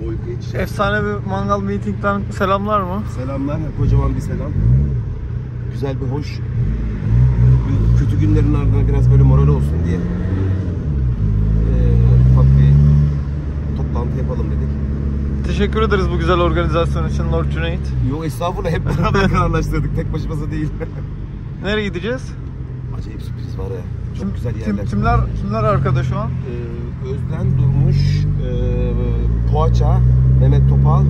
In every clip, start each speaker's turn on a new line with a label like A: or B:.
A: boy geçişi.
B: Efsane bir mangal meeting'den selamlar mı?
A: Selamlar, kocaman bir selam. Güzel bir hoş. Kötü günlerin ardından biraz böyle moral olsun diye ufak bir toplantı yapalım dedik.
B: Teşekkür ederiz bu güzel organizasyon için Lord Cüneyt.
A: Yok estağfurullah, hep beraber kararlaştırdık, tek başımıza değil.
B: Nereye gideceğiz?
A: Acayip sürpriz var ya. Çok güzel yerler.
B: Kimler arkada şu an?
A: Özden Durmuş, Poğaça, Mehmet Topal,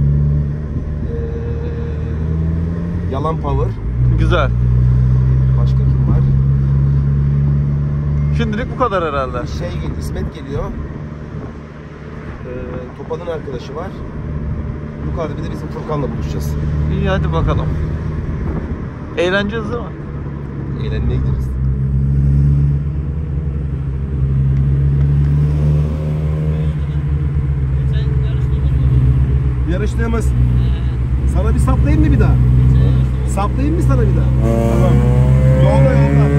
A: Yalan Power.
B: Güzel.
A: Başka kim var?
B: Şimdilik bu kadar herhalde.
A: İsmet geliyor. Topal'ın arkadaşı var. Yukarıda bir de bizim Furkan'la buluşacağız.
B: İyi hadi bakalım. Eğleneceğiz değil mi?
A: Eğlenmeye gideriz. Yarıştığımız. Sana bir saplayayım mı bir daha? Saplayayım mı sana bir daha? Tamam. Yolda.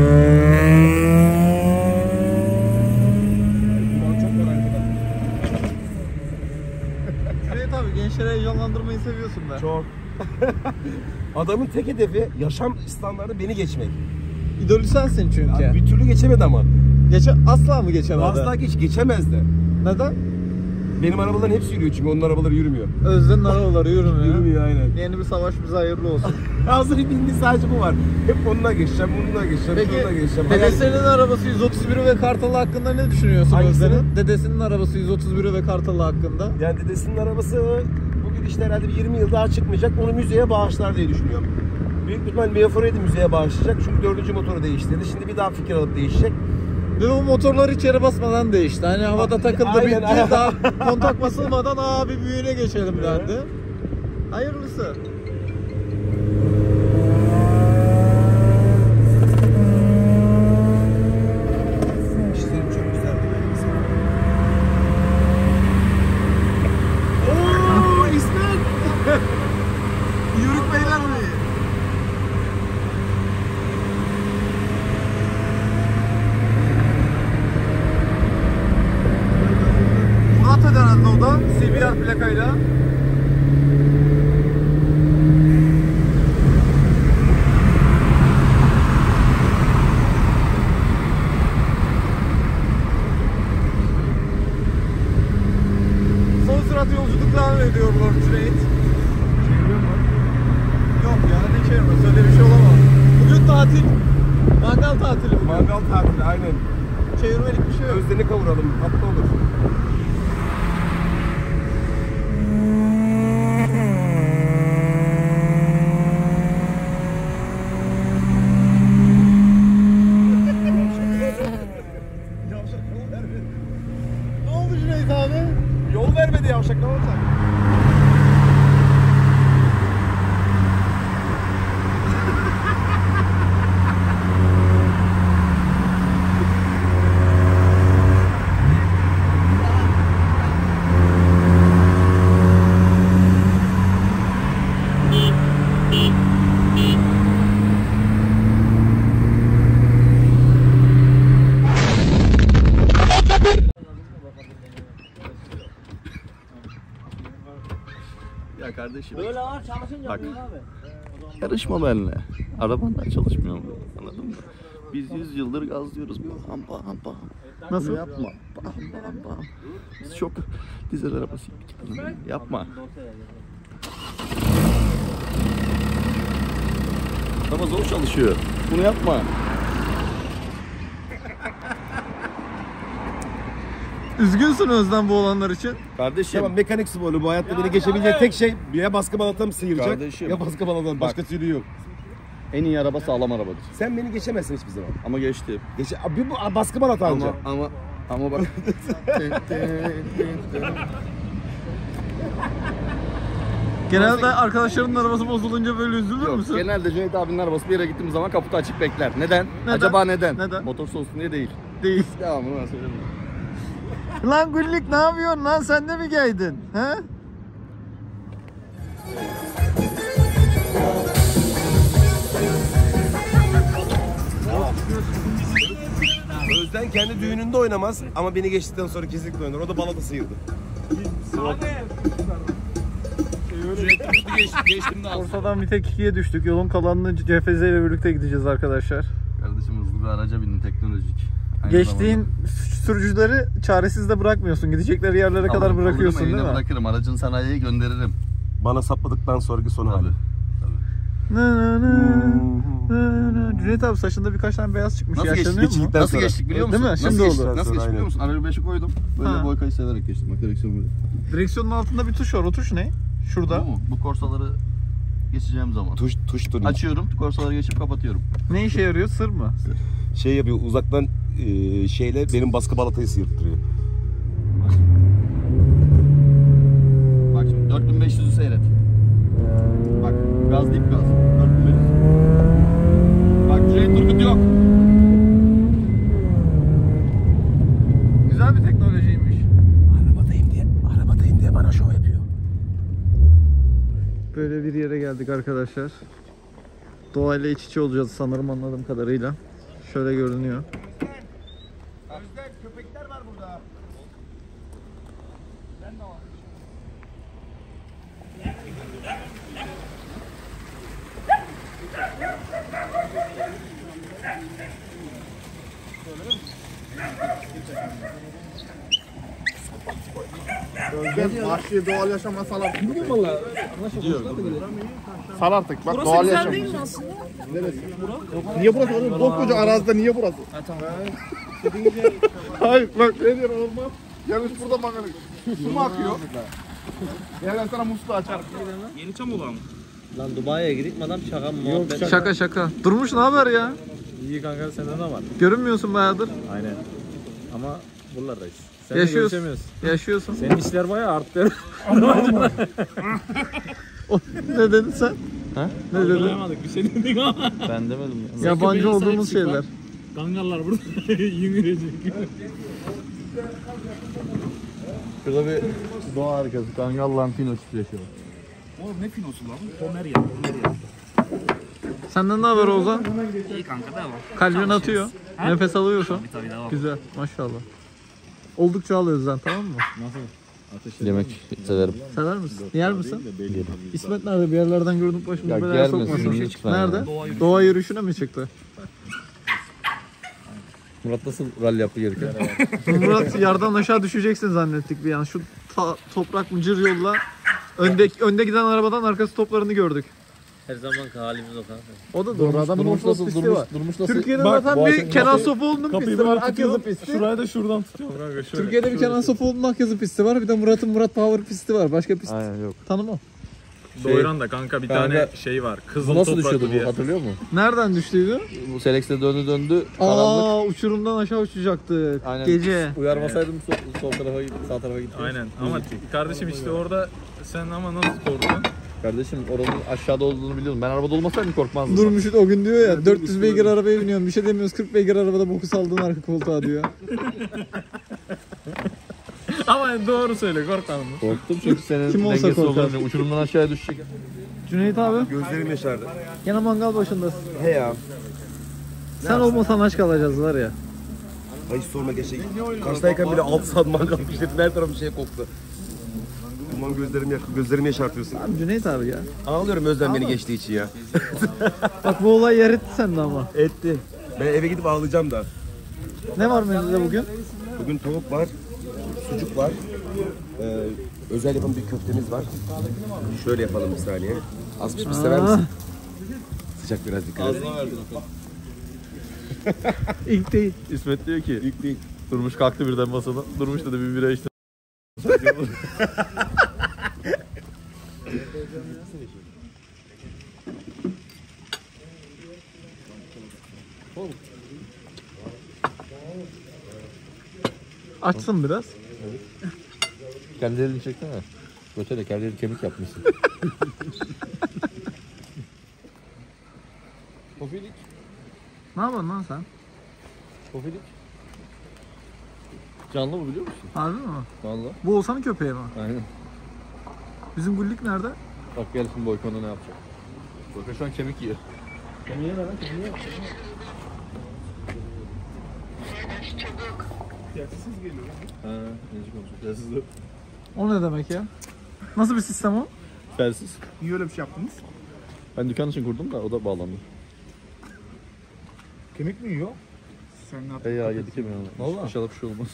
B: Evet abi, gençleri heyecanlandırmayı seviyorsun be.
A: Çok. Adamın tek hedefi yaşam standartı beni geçmek.
B: İdolü sensin çünkü.
A: Abi bir türlü geçemedi ama.
B: Asla mı geçemedi?
A: Asla geçemez de.
B: Neden?
A: Benim arabaların hepsi yürüyor çünkü onun arabaları yürümüyor.
B: Özden'in arabaları yürümüyor.
A: Yürümüyor aynen.
B: Yeni bir savaş bize hayırlı olsun.
A: Hazır bildiğin sadece bu var. Hep onunla geçeceğim, bununla geçeceğim, şununla geçeceğim.
B: Dedesinin arabası 131'i ve Kartalı hakkında ne düşünüyorsun Özden'in? Dedesinin arabası 131'i ve Kartalı hakkında.
A: Yani dedesinin arabası bugün işte herhalde bir 20 yıl daha çıkmayacak. Onu müzeye bağışlar diye düşünüyorum. Büyük bir ihtimal Meofora'yı da müzeye bağışlayacak. Çünkü 4. motoru değiştirdi. Şimdi bir daha fikir alıp değişecek.
B: Ve o motorlar içeri basmadan değişti. Hani havada takıldı,
A: aynen,
B: bitti. Daha kontak basılmadan bir büyüğüne geçelim dendi. Hayırlısı.
A: İşlerim çok güzel değil mi? Ooo İsmet!
B: Yörük beyler mi? Murat herhalde o da CBR plakayla. Son sürat yolculuk devam ediyor Lord Cüneyt.
A: Çeviriyor mu?
B: Yok ya, ne çevirmesi, öyle bir şey olamaz. Bugün tatil. Mangal tatili bugün.
A: Mangal tatili aynen.
B: Çevirmelik bir şey yok.
A: Özden'i kavuralım, tatlı olur.
B: Ne oldu Cüneyt abi?
A: Yol vermedi yavşak, ne olacak?
C: Ya kardeşim.
D: Böyle ağır çalışınca
C: Bak.
D: abi.
C: Yarışma benimle. Araban da çalışmıyor mu? Anladın mı? Biz 100 yıldır gazlıyoruz. Pam pam pam.
B: Nasıl?
C: Bunu yapma. Pam pam pam. Biz çok dizel arabasıydık. Yapma. Araba zor çalışıyor. Bunu yapma.
B: Üzgünsün Özden bu olanlar için.
C: Kardeşim.
A: Tamam, mekanik sporu bu hayatta beni geçebilecek tek şey ya baskı balata sıyıracak
C: Kardeşim.
A: ya baskı balata, başka türlü yok.
C: En iyi araba sağlam arabadır.
A: Sen beni geçemezsin hiçbir zaman.
C: Ama geçti.
A: Abi bu baskı balata anca.
C: Ama bak.
B: Genelde arkadaşlarının arabası bozulunca böyle üzülür
C: Yok,
B: müsün?
C: genelde Cüneyt abinin arabası bir yere gittiğimiz zaman kaputu açık bekler. Neden?
B: Neden?
C: Acaba neden?
B: Neden?
C: Motor soğusun diye değil.
B: Değil.
C: Devamını ben söyleyeyim.
B: Lan Güllik, ne yapıyorsun lan, sen de mi geldin? He?
A: Özden kendi düğününde oynamaz ama beni geçtikten sonra kesinlikle oynar. O da balata sıyırdı.
D: Abi.
C: Geçtim de az.
B: Bursa'dan bir tek 2'ye düştük. Yolun kalanını CFZ ile birlikte gideceğiz arkadaşlar.
C: Kardeşim hızlı bir araca bindin, teknolojik. Aynı
B: Geçtiğin sürücüleri çaresiz de bırakmıyorsun. Gidecekleri yerlere kadar
C: zamanda.
B: bırakıyorsun
C: Alırım,
B: değil mi?
C: evine bırakırım. Aracın sanayiye gönderirim.
A: Bana sapladıktan sonraki sonu
C: Tabii.
A: hali.
B: Cüneyt abi saçında birkaç tane beyaz çıkmış.
C: Nasıl geçtik?
B: Yaşlanıyor mu?
A: Geçtikten
C: Nasıl
A: sonra.
C: geçtik biliyor musun?
B: Değil mi? Şimdi
C: Nasıl
B: oldu.
C: geçtik? Nasıl
A: Sonra
C: geçtik biliyor musun? Aracı 5'i koydum. Böyle
B: Ha.
C: boykayı severek geçtim. Bak direksiyon böyle.
B: Direksiyonun altında bir tuş var. O tuş ne? Şurada.
C: Bu mu? Bu korsaları geçeceğim zaman.
A: Tuş dönüyor.
C: Açıyorum, korsaları geçip kapatıyorum.
B: Ne işe yarıyor? Sır mı?
A: Şey yapıyor uzaktan şeyle benim baskı balatayı sıyırttırıyor.
C: Bak şimdi 4500'ü seyret. Bak gaz dip gaz. 4500. Bak Cüneyt Turgut yok.
B: Güzel bir teknolojiymiş.
A: Arabadayım diye bana şov yapıyor.
B: Böyle bir yere geldik arkadaşlar. Doğayla iç içe olacağız sanırım anladığım kadarıyla. Şöyle görünüyor.
A: Özde köpekler var burada.
D: Vahşi doğal yaşama sal artık. Gidiyor mu valla? Sal artık bak doğal yaşam. Neresi? Niye burası oğlum? Koskoca arazide niye burası? Ha tamam. Hayır bak ne diyor olmaz. Gelmiş burada mangalı. Su mu akıyor? Gel sana musluğu açarım.
E: Lan Dubai'ye gidip mi adam şaka mı muhabbet?
B: Şaka şaka. Durmuş ne haber ya?
E: İyi kanka sende ne var?
B: Görünmüyorsun bayağıdır.
E: Aynen. Ama buralardayız. Sen
B: Yaşıyorsun. Yaşıyorsun.
E: Senin işler bayağı arttı.
B: Ne dedin sen?
E: Ha?
B: Ne dedin?
E: Anlayamadık bir şey dedik ama. Ben demedim ya.
B: Yabancı olduğumuz şeyler.
E: Kangallar burada yürüyecek.
C: Şurada bir doğa harikası. Kangallan pino çiftleşiyor.
E: Oğlum ne finosu lan? Pomerya.
B: Senden ne haber Ozan?
E: İyi kanka devam.
B: Kalbin atıyor. Nefes alıyorsun.
E: Tabii devam.
B: Güzel. Maşallah. Oldukça alıyoruz sen tamam mı?
C: Yemek severim.
B: Sever misin? Yer misin? İsmet nerede? Bir yerlerden gördük başımıza
C: Ya
B: belaya
C: gelmesin
B: sokmasın.
C: lütfen
B: Nerede?
C: ya.
B: Doğa yürüyüşüne mi çıktı?
C: Murat nasıl rally yaptı gelirken?
B: Murat yardan aşağı düşeceksin zannettik bir an. Şu toprak mıcır yolla önde giden arabadan arkası toplarını gördük.
E: Her zamanki halimiz o kanka.
B: O da doğru. Adamın offroad pisti var.
C: Durmuş nasıl?
B: Türkiye'de zaten bir Kenan Sofuoğlu'nun pisti var. Akyazı pisti.
E: Şurayı da şuradan tutuyorum kanka. Şöyle.
B: Türkiye'de bir Kenan Sofuoğlu'nun Akyazı pisti var. Bir de Murat'ın Murat Power pisti var. Başka pist
C: Aynen yok.
B: tanımam.
F: Doyuran kanka bir tane şey var. Kızıl
C: Bu nasıl
F: topraklı
C: düşüyordu
F: diye.
C: bu hatırlıyor musun?
B: Nereden düştüydü?
C: Bu Selex'te döndü karanlık.
B: Aa uçurumdan aşağı uçacaktık.
C: Aynen.
B: Gece.
C: Uyarmasaydım sol tarafa gitti, sağ tarafa gitti.
F: Aynen ama kardeşim işte orada sen ama nasıl korktun?
C: Kardeşim oranın aşağıda olduğunu biliyordum. Ben arabada olmasaydım korkmazdım.
B: Durmuş'un o gün diyor ya 400 beygir arabaya biniyorum bir şey demiyoruz 40 beygir arabada boku saldığın arka koltuğa diyor.
F: Ama doğru söyle korkmadın mı?
C: Korktum çünkü senin
B: Kim olsa
C: dengesiz
B: korkar.
C: olunca uçurumdan aşağıya düşecek.
B: Cüneyt abi
A: Gözlerim yaşardı.
B: gene mangal başındasın.
A: He ya.
B: Sen olmasan aç kalacağız var ya.
A: Ay hiç sorma geçe. Karşıdayken bile 6 saat mangal pişirdim. Her tarafım şey koktu. Aman gözlerimi yaşartıyorsun.
B: Abi Cüneyt abi ya.
A: Ağlıyorum Özlem beni geçtiği için ya.
B: Bak bu olay yer etti sende ama.
A: Etti. Ben eve gidip ağlayacağım da.
B: Ne var menüde bugün?
A: Bugün tavuk var, sucuk var. Özel yapım bir köftemiz var. Şöyle yapalım bir saniye. Az pişmiş sever misin? Sıcak biraz dikkat et.
C: Ağzına verdin o
B: İlk değil.
C: İsmet diyor ki
A: Büyük değil.
C: Durmuş kalktı birden masadan. Durmuş dedi bir bira içti.
B: Açsın biraz.
C: Kendi elini çeksene. Götele kendi elini kemik yapmışsın. Kofilik.
B: Ne yapıyorsun lan sen?
C: Kofilik. Canlı mı biliyor musun?
B: Harbi mi?
C: Vallahi.
B: Bu Oğuzhan'ın köpeği mi?
C: Aynen.
B: Bizim Gullik nerede?
C: Bak gel şimdi Boykon'a ne yapacak. Boykon şu an kemik yiyor.
B: Kemiğe ver lan kemiğe.
C: Ha, neci konuşuyor. Telsiz yok.
B: O ne demek ya? Nasıl bir sistem o?
C: Felsiz.
D: Niye öyle bir şey yaptınız?
C: Ben dükkan için kurdum da o da bağlandı.
D: Kemik mi yiyor? Sen ne yaptın?
C: Ya yedik ya ben onu.
F: Vallahi.
C: İnşallah bir şey olmaz.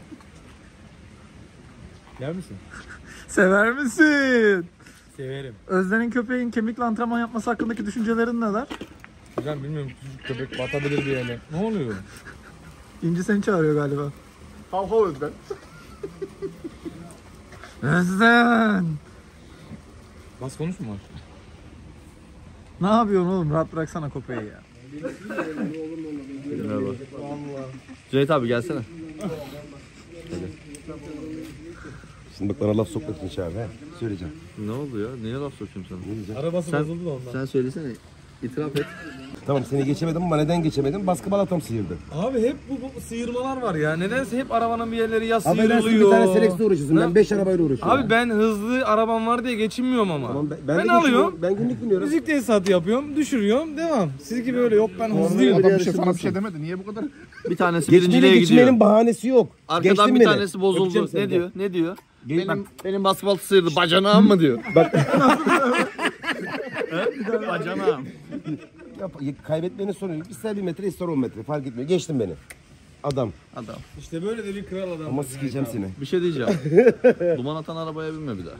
F: Yer misin?
B: Sever misin?
F: Severim.
B: Özden'in köpeğin kemikle antrenman yapması hakkındaki düşüncelerin neler?
F: Hocam bilmiyorum, küçücük köpek batabilir bir yere. Ne oluyor?
B: İnci seni çağırıyor galiba.
D: Hav hav Özden.
B: Özden!
F: Bas konuşma.
B: Ne yapıyorsun oğlum? Rahat bıraksana köpeği ya.
C: Merhaba. Cüneyt abi gelsene.
A: Şimdi bak bana laf sokmak için çağır he. Söyleyeceğim.
C: Ne oldu ya? Niye laf sokuyorum sana?
F: Arabası bozuldu da ondan.
C: Sen söylesene. İtiraf et.
A: Tamam seni geçemedim ama neden geçemedim? Baskı balatam sıyırdı.
F: Abi hep bu sıyırmalar var ya. Nedense hep arabanın bir yerleri ya
A: Affedersin
F: sıyrılıyor.
A: bir tane selekte uğraşıyorsun. Ben 5 arabayla uğraşıyorum.
F: Abi ben hızlı arabam var diye geçinmiyorum ama.
A: Tamam,
F: ben
A: de
F: alıyorum.
A: geçiyorum, ben günlük biniyorum.
F: Müzik tesisatı yapıyorum, düşürüyorum, devam. Siz gibi öyle yok ben hızlıyım.
D: Adam bir şey sana bir şey demedi. Niye bu kadar?
C: Bir tanesi
A: Geçmeyle
C: birinciliğe gidiyor.
A: geçmenin bahanesi yok.
C: Arkadan
A: Geçtin
C: bir
A: beni.
C: tanesi bozuldu.
A: Öpeceğim seni
C: Ne
A: de.
C: diyor? Ne diyor?
A: Gel-
C: Benim basketbol sıyırdı. Bacanağım mı diyor? Bacanağım.
A: Kaybetmenin sorunu yok. İster 1 metre ister 10 metre fark etmiyor. Geçtin beni. Adam.
C: Adam.
F: İşte böyle de bir kral adam.
A: Ama sikeceğim seni.
C: Bir şey diyeceğim. Duman atan arabaya binme bir daha.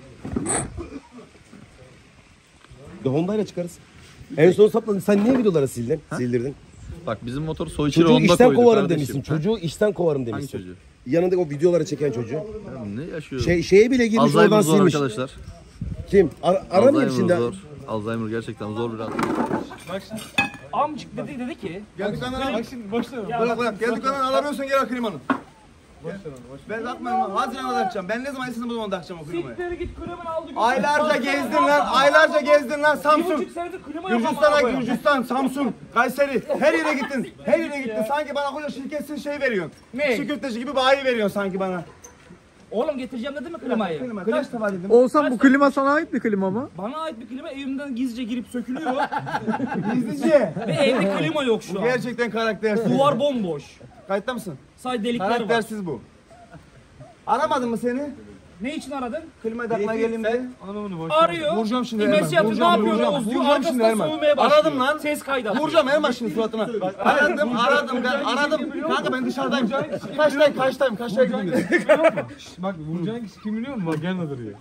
A: De Honda'yla çıkarız. En son sapladın. Sen niye videoları sildin? Sildirdin.
C: Bak bizim motor Soyçeri
A: Çocuğu
C: Honda
A: işten
C: koyduk
A: kovarım
C: kardeşim.
A: demişsin. Çocuğu işten kovarım
C: Hangi
A: demişsin.
C: çocuğu?
A: Yanında o videoları çeken çocuğu.
C: Ya ne yaşıyor?
A: Şeye bile girmiş oradan
C: Alzheimer zor
A: silmiş.
C: arkadaşlar.
A: Kim? Aramayayım
C: Alzheimer
A: şimdi.
C: zor. Alzheimer gerçekten zor biraz.
G: Amcık dedi ki
D: Gel dükkandan
F: Bak şimdi boşver.
D: Bırak bırak. Gel dükkandan alamıyorsan gel al klimanı. Ben takmıyorum. Haziran'da takacağım. Ben ne zaman istedim o zaman takacağım o klimayı.
G: siktir git klimanı aldı.
D: Aylarca gezdin lan. Aylarca gezdin lan Samsun.
G: 1,5 senedir klima yok
D: Gürcistan'a,
G: ama
D: Gürcistan, Samsun, Kayseri. Her yere gittin. Her yere gittin. Sanki bana koca şirketsin şey veriyorsun.
G: Ne?
D: Çiğ köfteci gibi bayi veriyorsun sanki bana.
G: Oğlum getireceğim dedim mi klimayı?
D: Klima kaç defa dedim.
B: Olsan bu klima sana ait bir klima mı?
G: Bana ait bir klima evimden gizlice girip sökülüyor
D: Gizlice.
G: ve evde klima yok şu an.
D: Gerçekten karaktersiz.
G: Duvar bomboş.
D: Kayıtta mısın?
G: Sadece delikler var.
D: Karaktersiz bu. Aramadın mı seni?
G: Ne için aradın?
D: Klimayı takmaya geleyim diye.
F: Anamını boş.
G: Arıyor.
D: Vuracağım şimdi
G: İmesi
D: Erman.
G: yapıyor. Ne
D: Vuracağım,
G: yapıyor?
D: vuracağım.
G: Oğuz diyor.
D: Vuracağım şimdi
G: Arkasından
D: Erman.
G: soğumaya başlıyor.
D: Aradım lan.
G: Ses kaydı atıyor.
D: Vuracağım Erman şimdi suratına. Aradım. Kanka ben dışarıdayım. Kaçtayım gittim dedim.
F: Bak vuracağın kişi kim biliyor musun? Bak yanına duruyor.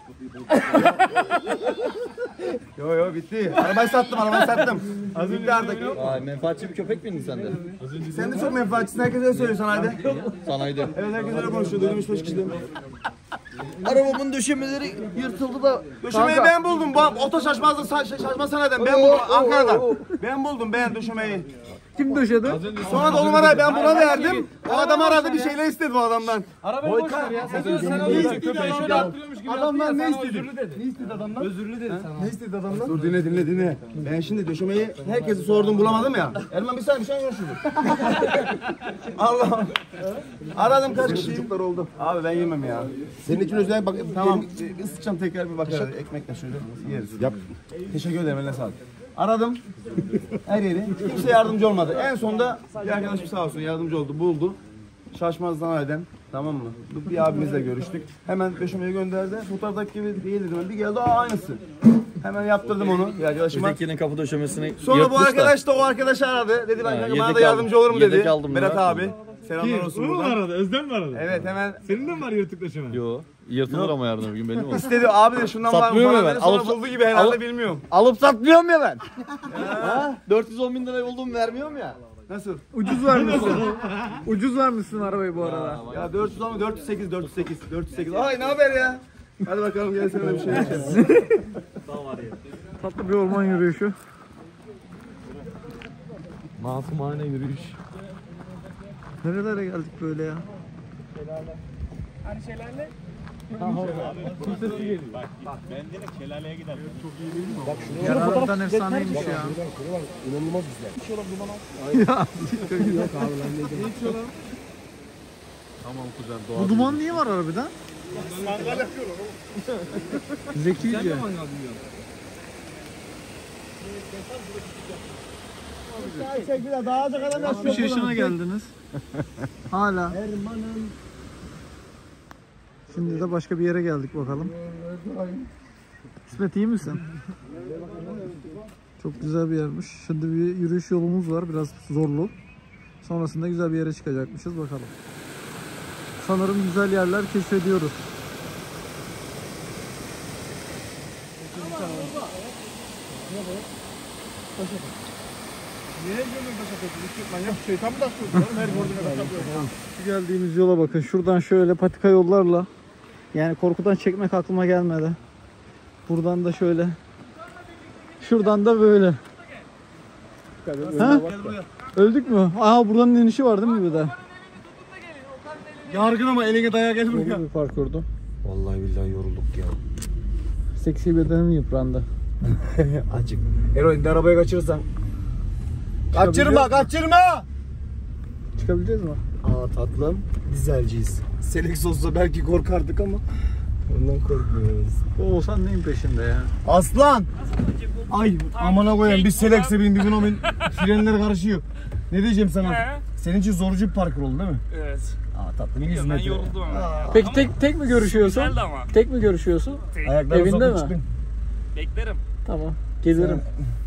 D: Yo bitti. Arabayı sattım. Bitti artık.
C: Ay menfaatçi bir köpek miydin sen de?
D: Sen de çok menfaatçisin. Herkes öyle söylüyor sanayide.
C: Sanayide.
D: Evet herkes öyle konuşuyor. Duydum 3-5 kişiden.
C: Arabamın döşemeleri yırtıldı da.
D: Döşemeyi ben buldum. Oto şaşmaz sanayiden. Ben buldum Ankara'dan. Ben buldum döşemeyi.
B: Kim döşedi?
D: Sonra da o numarayı ben buna verdim. O adam aradı bir şeyler istedi o adamdan.
G: Arabayı boş ver ya. Sen
F: Köpeği şöyle attırıyormuş gibi
D: Adamlar
F: yaptı ya,
D: ne
F: sana
D: istedi?
F: özürlü dedi.
D: Ne istedi adamdan?
F: Özürlü dedi sana.
D: Ne istedi adamdan? Dur dinle. Ben şimdi döşemeyi herkese sordum bulamadım ya. Erman bir saniye bir şey konuşuyorduk. Allah. Aradım kaç kişi? Çocuklar oldu. Abi ben yemem ya.
A: Senin için özel bak.
D: Tamam. Isıtacağım tekrar bir bakar. Ekmekle şöyle yeriz.
A: Yap.
D: Teşekkür ederim eline sağlık. Aradım. Her yeri. Kimse yardımcı olmadı. En sonunda bir arkadaşım sağ olsun yardımcı oldu. Buldu. Şaşmazdan eden. Tamam mı? Bir abimizle görüştük. Hemen döşemeyi gönderdi. Fotoğraftaki gibi değil dedim. Bir geldi aynısı. Hemen yaptırdım onu bir arkadaşıma.
C: Ötekinin kapı döşemesini
D: Sonra bu arkadaş da o arkadaşı aradı. Dedi ben kanka bana da yardımcı olur mu dedi.
C: Yedek aldım
D: Berat
C: ya.
D: abi. Selamlar olsun
F: Bunu mu
D: buradan.
F: aradı? Özden mi aradı?
D: Evet hemen
F: Senin de mi var yırtık döşeme?
C: Yo. Yırtılır ama yarın öbür gün belli mi?
D: istedi abi de şundan var mı
C: Satmıyor
D: falan
C: mu
D: dedi.
C: ben?
D: Sonra
C: Alıp-
D: buldu gibi herhalde
C: alıp-
D: bilmiyorum.
C: Alıp satmıyorum ya ben. 410 bin lira olduğumu vermiyorum ya.
D: Nasıl?
B: Ucuz vermişsin. Ucuz vermişsin arabayı bu arada.
D: Ya 400 ama 408. Ay ne haber ya? Hadi bakalım gel sana bir şey yaşayalım.
B: Tatlı bir orman yürüyüşü.
F: Masumane yürüyüş.
B: Nerelere geldik böyle ya?
G: Hani şeylerle
B: Ya harbiden efsaneymiş ya.
A: İnanılmaz güzel.
C: Tamam kuzen
B: Bu duman niye var harbiden? Zekice. 60 yaşına geldiniz. Hala. Şimdi de başka bir yere geldik bakalım. İsmet iyi misin? Çok güzel bir yermiş. Şimdi bir yürüyüş yolumuz var. Biraz zorlu. Sonrasında güzel bir yere çıkacakmışız. Bakalım. Sanırım güzel yerler keşfediyoruz.
D: Şeytan mı taktı? Her gördüğüne takıyor.
B: Şu geldiğimiz yola bakın. Şuradan şöyle patika yollarla, yani korkudan çekmek aklıma gelmedi. Buradan da şöyle. Şuradan da böyle. Ha? Öldük mü? Aa, buradan inişi var değil mi bir de?
D: Yargın ama eline dayağı gel buraya.
B: Zorlu bir parkurdu.
A: Vallahi billahi yorulduk ya.
B: Seksi bedenim yıprandı.
A: Açık. Eroin de arabaya kaçırırsan.
D: Kaçırma!
B: Çıkabileceğiz mi?
A: Aa tatlım. Dizelciyiz. Selex olsa belki korkardık ama ondan korkmuyoruz.
B: O olsan neyin peşinde ya?
D: Aslan! Ay amına koyayım, biz Selex'e bindik buna frenler karışıyor. Ne diyeceğim sana? Senin için zorucu bir parkur oldu değil mi?
G: Evet.
D: Aa tatlım, 100
G: Ben
D: metre.
G: yoruldum ama.
B: Peki tek mi görüşüyorsun?
G: Güzeldi ama.
B: Tek mi görüşüyorsun?
D: Ayaklarını
B: Evinde
D: sokup
B: mi?
D: çıktın.
G: Beklerim.
B: Tamam. Gelirim.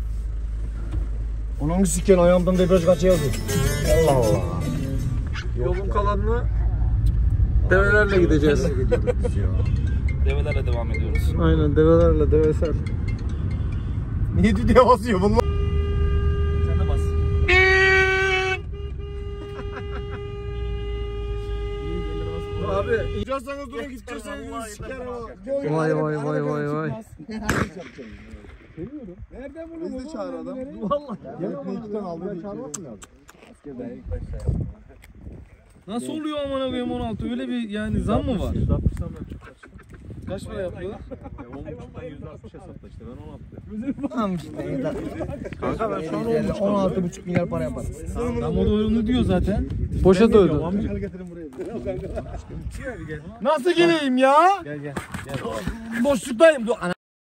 D: Onun siken ayağımdan debriyaj kaça yazıyor. Allah Allah.
B: Yolun kalanını develerle gideceğiz.
G: Develerle devam ediyoruz.
B: Aynen, develerle, devesel.
D: Niye düdüğe basıyor bunlar?
G: Sen de bas.
B: Abi.
D: Gidiyorsanız durun, gidecekseniz gidin sikerim ha.
B: Vay vay vay vay vay.
D: Nereden bunu? Biz de çağır adam. Vallahi. Gelip ne iki tane aldı diye çağırmasın lazım.
F: Nasıl oluyor amına koyayım 16? Öyle bir yani zam mı var? Kaç para yapıyorlar? 10.5'tan %60 hesapla işte ben 16.
D: Tamam işte. Kanka ben şu an 16,5 milyar para yaparım.
F: Tam o da onu diyor zaten.
B: Boşa döndü.
D: Nasıl geleyim ya? Gel. Boşluktayım. Dur ana.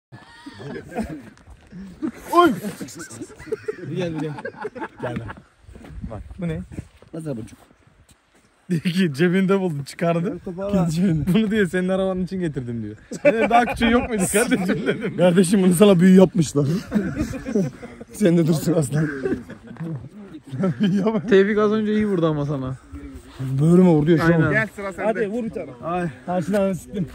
D: Oy. Gel. Bak bu ne? Nasıl buçuk?
F: Diyor ki cebinde buldum çıkardı. Bunu diyor senin arabanın için getirdim diyor. Benim daha küçüğü yok muydu kardeşim dedim.
D: Kardeşim bunu sana büyü yapmışlar. Sen de dursun aslan.
B: Tevfik az önce iyi vurdu ama sana.
D: Böğrüme vurdu ya şu an.
B: Aynen.
D: Gel sıra sende. Hadi vur bir tane. Ay. Karşıdan sıktım.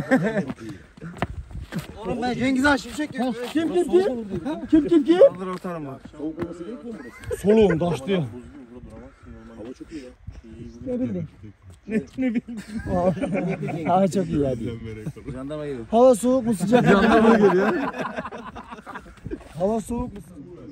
D: Oğlum ben Cengiz Han Şimşek diyorum. Kim? Kaldır ortalım bak. Soluğum taştı ya. Hava çok iyi ya. Ne bildin? Ne bildin? Hava çok iyi hadi.
G: Jandarma geliyor.
D: Hava soğuk mu sıcak?
B: Jandarma geliyor.
D: Hava soğuk mu?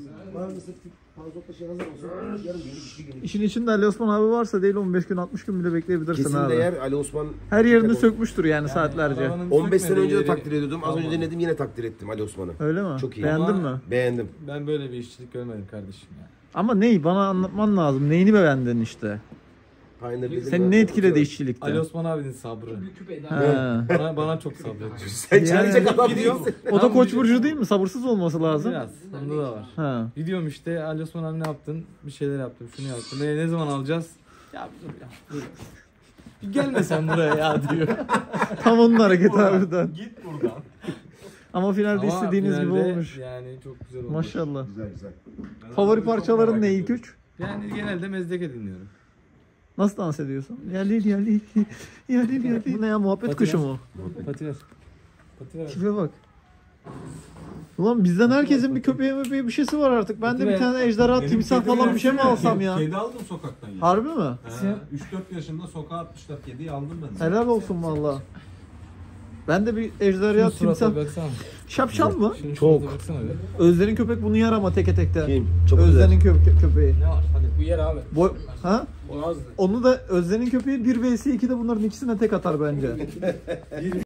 B: İşin içinde Ali Osman abi varsa değil 15 gün 60 gün bile bekleyebilirsin
A: Kesin
B: abi.
A: değer Ali Osman.
B: Her yerini sökmüştür yani saatlerce.
A: 15 sene önce de takdir ediyordum. Az önce denedim, yine takdir ettim Ali Osman'ı.
B: Öyle mi?
A: Çok iyi.
B: Beğendin mi?
A: Beğendim.
F: Ben böyle bir işçilik görmedim kardeşim ya.
B: Ama neyi? Bana anlatman lazım. Neyini beğendin işte?
A: Pioneer dedim
B: Seni
A: ben.
B: ne etkiledi işçilikte?
F: Ali Osman abinin sabrı.
B: Ha.
F: Bana çok sabrediyor.
A: Sen çayacak adam değilsin.
B: O da Koç burcu değil mi? Sabırsız olması lazım.
F: Biraz. Onda da var.
B: Ha.
F: Gidiyorum işte Ali Osman abi ne yaptın? Bir şeyler yaptım. Şunu yaptım. Ne zaman alacağız? Ya dur ya. Dur. Bir gelme sen buraya ya diyor.
B: Tam onun hareketi harbiden.
F: Git buradan.
B: Ama finalde
F: Ama
B: istediğiniz gibi
F: finalde
B: olmuş.
F: Yani çok güzel olmuş.
B: Maşallah.
A: Güzel.
B: Favori parçaların ne ilk üç?
F: Yani genelde mezdeke dinliyorum.
B: Nasıl dans ediyorsun? Yerli yerli yerli. Bu ne ya, muhabbet kuşu mu?
F: Patiler. Patiler.
B: Tipe bak. Ulan bizden herkesin bir köpeğe möpeğe bir şeysi var artık. Ben de bir tane ejderha, timsah falan bir şey mi alsam ya?
H: Kedi aldım sokaktan ya.
B: Harbi mi?
H: 3-4 yaşında sokağa atmışlar kediyi aldım ben.
B: Helal olsun valla. Ben de bir ejderha, timsah.
F: Surata baksana.
B: Şapşal mı?
F: Şunun çok. Baksana be.
B: Özler'in köpek bunu yer ama teke tekte.
A: Kim? Çok güzel.
B: Özler'in köpeği.
F: Ne var? Hadi.
G: Bu yer abi.
B: Ha? Onu da Özler'in köpeği 1 vs 2'de bunların ikisine tek atar bence.